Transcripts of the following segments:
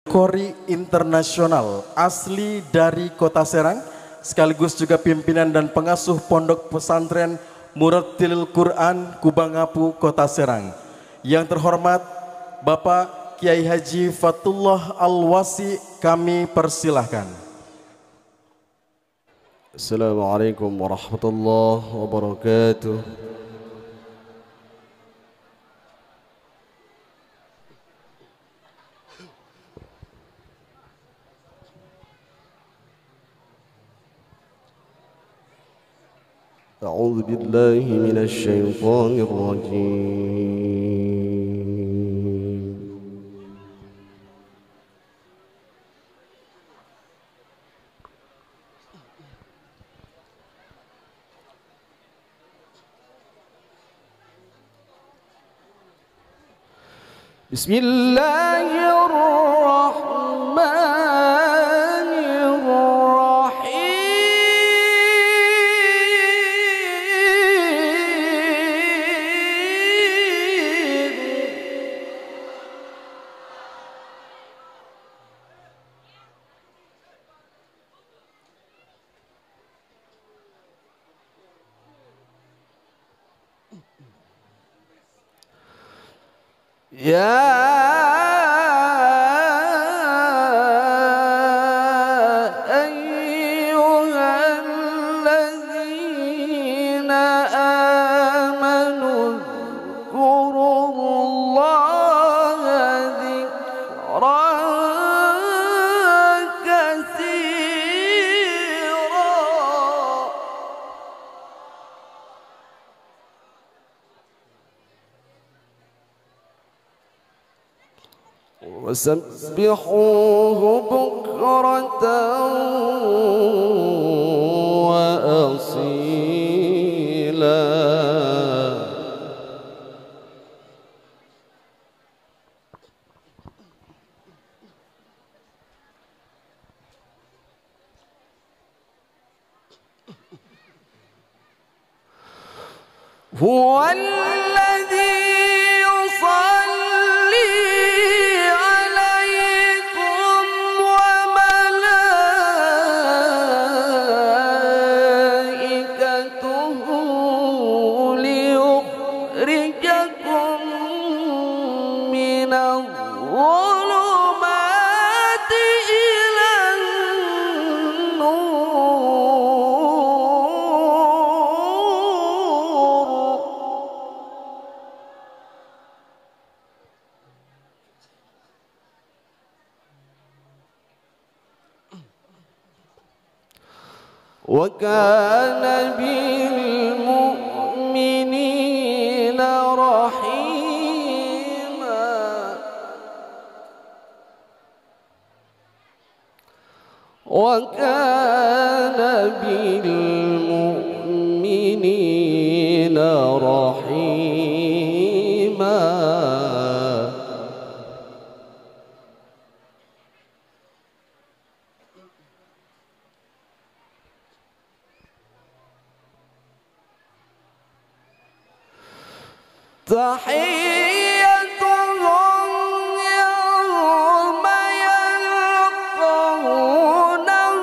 Kori Internasional asli dari Kota Serang, sekaligus juga pimpinan dan pengasuh Pondok Pesantren Murattilil Quran Kubangapu, Kota Serang. Yang terhormat Bapak Kiai Haji Fatullah Al-Wasi, kami persilahkan. Assalamualaikum warahmatullahi wabarakatuh. أعوذ بالله من الشيطان الرجيم. بسم الله الرحمن الرحيم. يا أيها الذين آمنوا اذكروا الله ذكرا كثيرا وسبحوه بكرة وأصيلا. هو الذي يصلي عليكم وملائكته ليخرجكم من الظلمات إلى النور. وكان بالمؤمنين رحيما. وكان بالمؤمنين رحيما. تحيتهم يوم يلقونه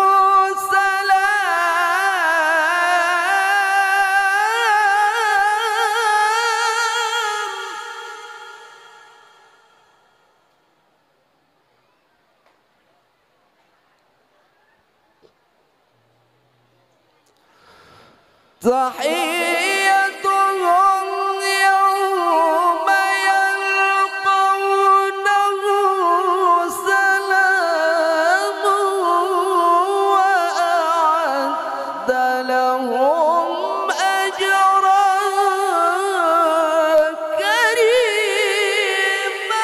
سلام. تحيتهم يوم يلقونه سلام وأعد لهم أجرا كريما.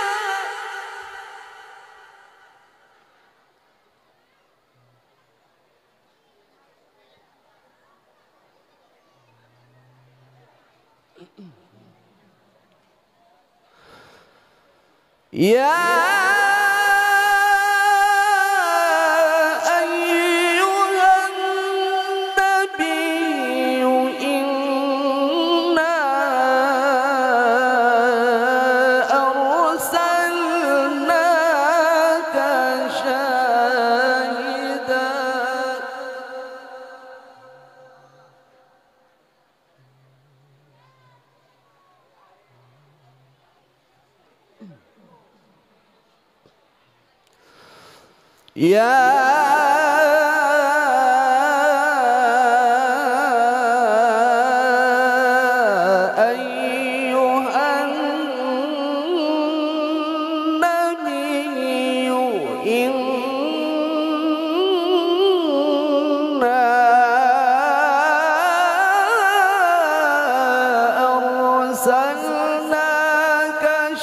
يا أيها النبي إنا أرسلناك يا أيها النبي إنا أرسلناك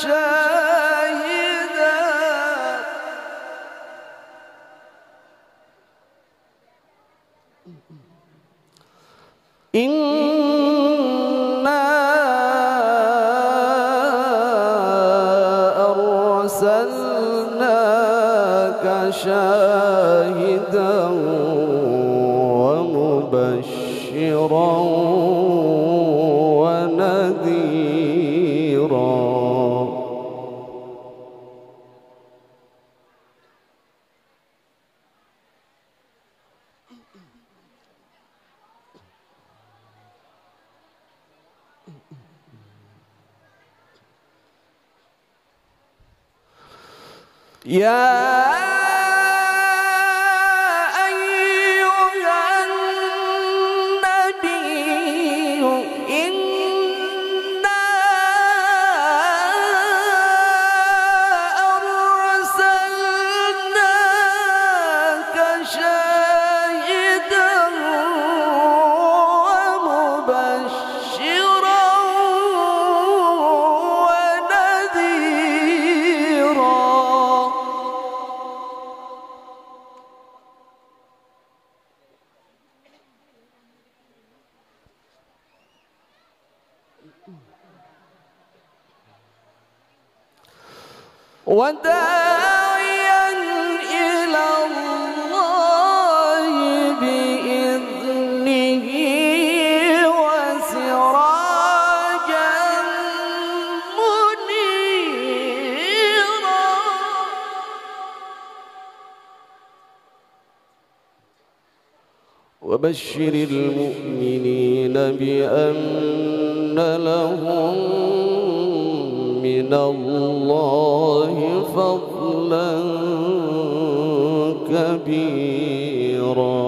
شاهدا إنا أرسلناك شاهدا ومبشرا ونذيرا يا أيها النبي إنا أرسلناك شاهدا ومبشرا ونذيرا وداعيا إلى الله بإذنه وسراجا منيرا وبشر المؤمنين بأن لهم من الله فضلا كبيرا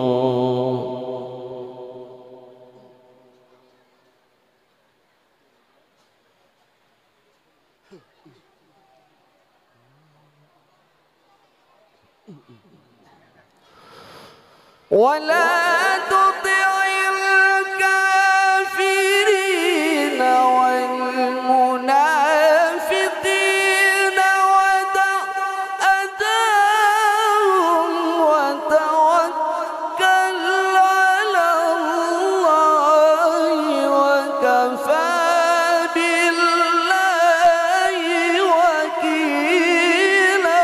ولا تطع الكافرين والمنافقين ودع أذاهم وتوكل على الله وكفى بالله وكيلا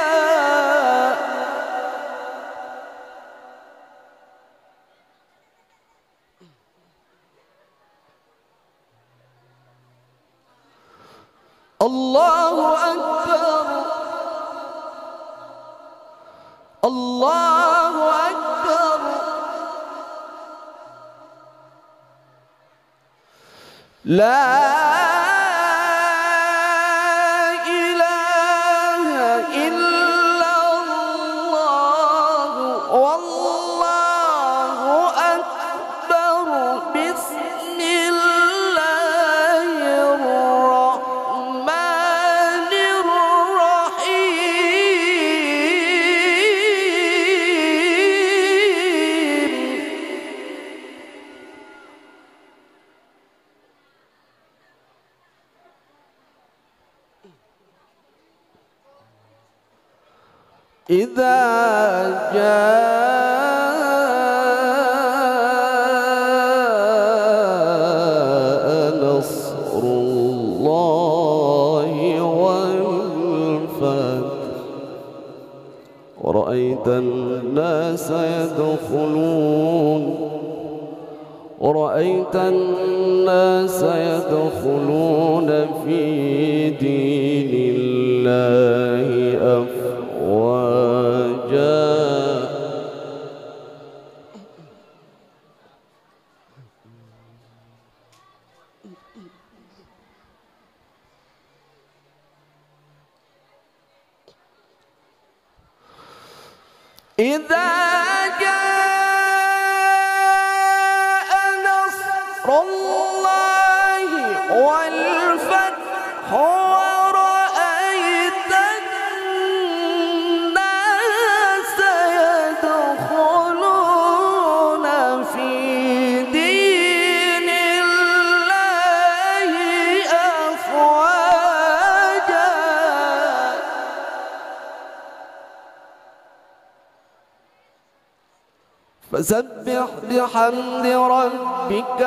الله أكبر الله أكبر لا إله إلا الله والله أكبر بسم الله الرحمن الرحيم إذا جاء نصر الله والفتح ورأيت الناس يدخلون في دين الله أفواجا إذا جاء نصر الله والفتح ورأيت الناس يدخلون في دين الله أفواجا فسبح بحمد ربك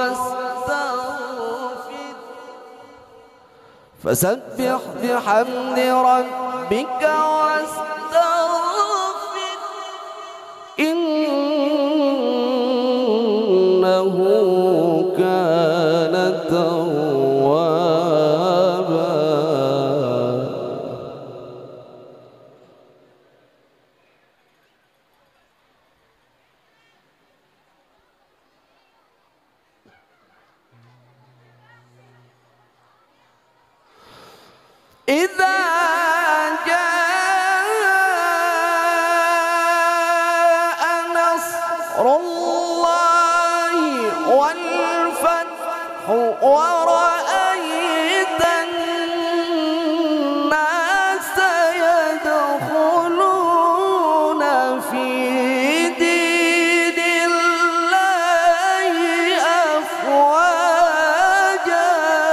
واستغفر فسبح بحمد ربك واستغفر إنه كان توابا إذا جاء نصر الله والفتح ورأيت الناس يدخلون في دين الله أفواجا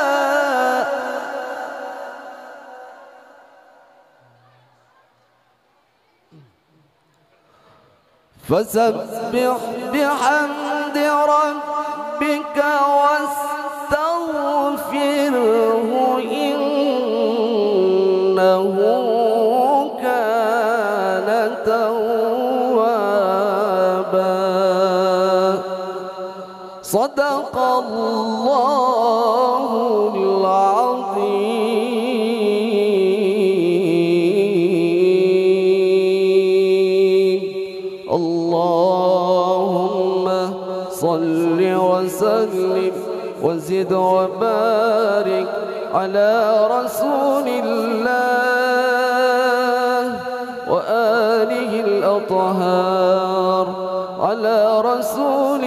فسبح بحمد ربك واستغفره إنه كان توابا صدق الله العظيم اللهم صل وسلم وزد وبارك على رسول الله وآله الأطهار على رسول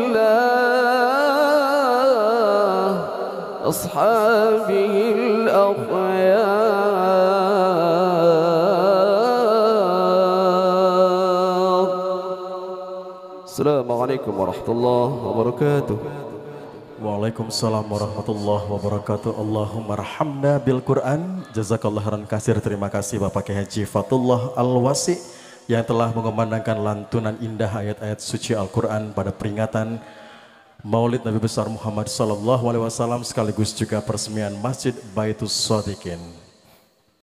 الله أصحابه الأخيار. السلام عليكم ورحمة الله وبركاته. Waalaikumsalam warahmatullahi wabarakatuh. Allahumma rahamna bil Quran. Jazakallah khairan katsir. Terima kasih Bapak Kiai Haji Fatullah Al-Wasi yang telah mengumandangkan lantunan indah ayat-ayat suci Al-Quran pada peringatan Maulid Nabi besar Muhammad sallallahu alaihi wasallam sekaligus juga peresmian Masjid Baitus Shodiqin.